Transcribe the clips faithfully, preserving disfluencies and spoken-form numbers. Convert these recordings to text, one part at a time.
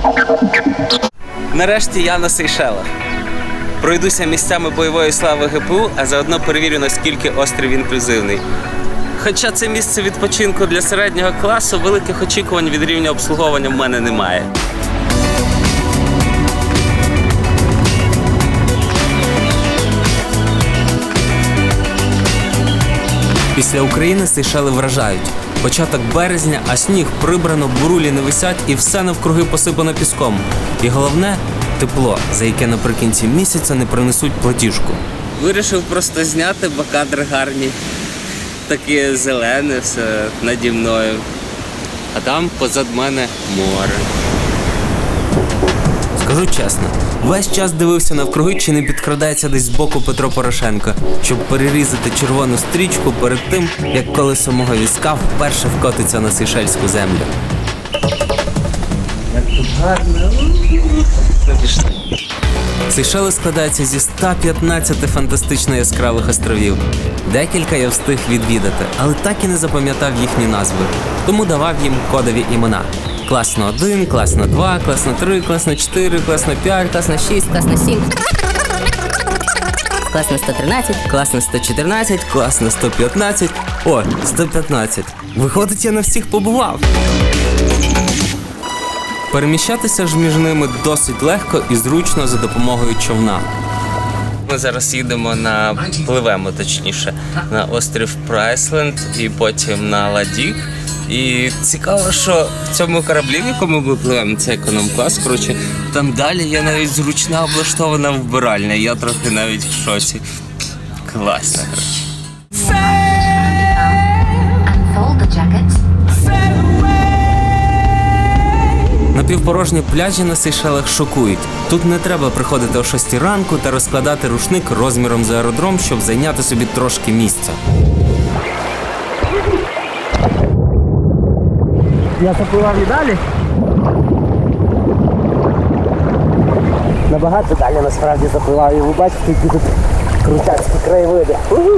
Нарешті я на Сейшелах. Пройдуся місцями бойової слави ГПУ, а заодно перевірю, наскільки острів інклюзивний. Хоча це місце відпочинку для середнього класу, великих очікувань від рівня обслуговування в мене немає. Після України Сейшели вражають. Початок березня, а сніг прибрано, бурулі не висять і все навкруги посипано піском. І головне – тепло, за яке наприкінці місяця не принесуть платіжку. Вирішив просто зняти, бо кадри гарні. Таке зелене все наді мною. А там позад мене море. Скажу чесно, весь час дивився навкруги, чи не підкрадається десь збоку Петро Порошенко, щоб перерізати червону стрічку перед тим, як колесо мого візка вперше вкотиться на сейшельську землю. Як тут гарно. Сейшели складаються зі ста п'ятнадцяти фантастично яскравих островів. Декілька я встиг відвідати, але так і не запам'ятав їхні назви. Тому давав їм кодові імена. Класно один, класно два, класно три, класно чотири, класно п'ять, класно шість, класно сім. Класно сто тринадцять, класно сто чотирнадцять, класно сто п'ятнадцять. О, сто п'ятнадцять. Виходить, я на всіх побував. Переміщатися ж між ними досить легко і зручно за допомогою човна. Ми зараз їдемо на, пливемо точніше, на острів Прайсленд і потім на Ладік. І цікаво, що в цьому кораблі, в якому ми пливемо, це економ-клас, коротше, там далі є навіть зручна облаштована вбиральня. Я трохи навіть в шоці. Класно, коротше. Напівпорожні пляжі на Сейшелах шокують. Тут не треба приходити о шостій ранку та розкладати рушник розміром з аеродром, щоб зайняти собі трошки місця. Я запливав і далі. Набагато далі насправді запливав. І ви бачите, які тут крутяцькі краєвиди.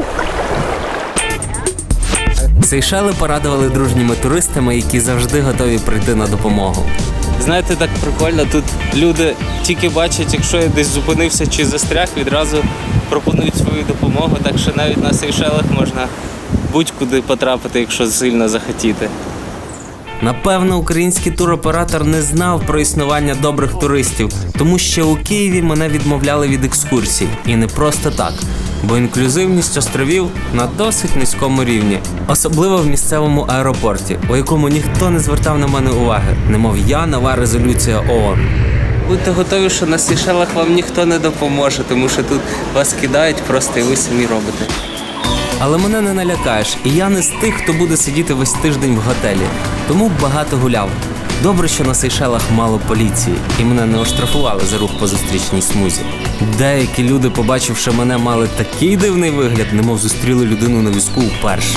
Сейшели порадували дружніми туристами, які завжди готові прийти на допомогу. Знаєте, так прикольно, тут люди тільки бачать, якщо я десь зупинився чи застряг, відразу пропонують свою допомогу, так що навіть на Сейшелах можна будь-куди потрапити, якщо сильно захотіти. Напевно, український туроператор не знав про існування добрих туристів, тому що у Києві мене відмовляли від екскурсій. І не просто так, бо інклюзивність островів на досить низькому рівні. Особливо в місцевому аеропорті, у якому ніхто не звертав на мене уваги, немов я нова резолюція ООН. Будьте готові, що на Сейшелах вам ніхто не допоможе, тому що тут вас кидають просто і ви самі робите. Але мене не налякаєш, і я не з тих, хто буде сидіти весь тиждень в готелі. Тому багато гуляв. Добре, що на Сейшелах мало поліції, і мене не оштрафували за рух по зустрічній смузі. Деякі люди, побачивши мене, мали такий дивний вигляд, немов зустріли людину на візку вперше.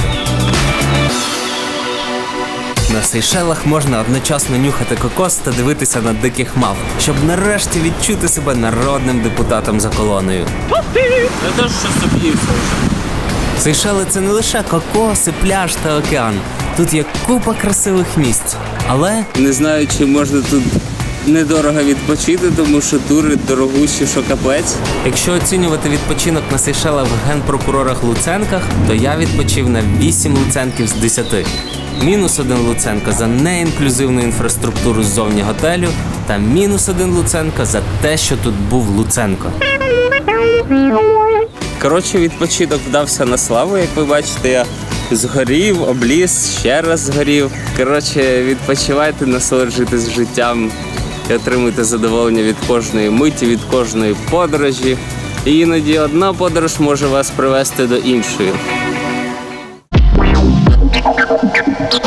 На Сейшелах можна одночасно нюхати кокос та дивитися на диких мав, щоб нарешті відчути себе народним депутатом за колоною. Я теж щось об'ївся вже. Сейшели – це не лише кокоси, пляж та океан. Тут є купа красивих місць. Але не знаю, чи можна тут недорого відпочити, тому що тури дорогущі, що капець. Якщо оцінювати відпочинок на Сейшелах в генпрокурорах Луценках, то я відпочив на вісім Луценків з десяти. Мінус один Луценко за неінклюзивну інфраструктуру ззовні готелю та мінус один Луценко за те, що тут був Луценко. Коротше, відпочинок вдався на славу, як ви бачите, я згорів, обліз, ще раз згорів. Коротше, відпочивайте, насолоджуйтесь життям і отримуйте задоволення від кожної миті, від кожної подорожі. І іноді одна подорож може вас привести до іншої.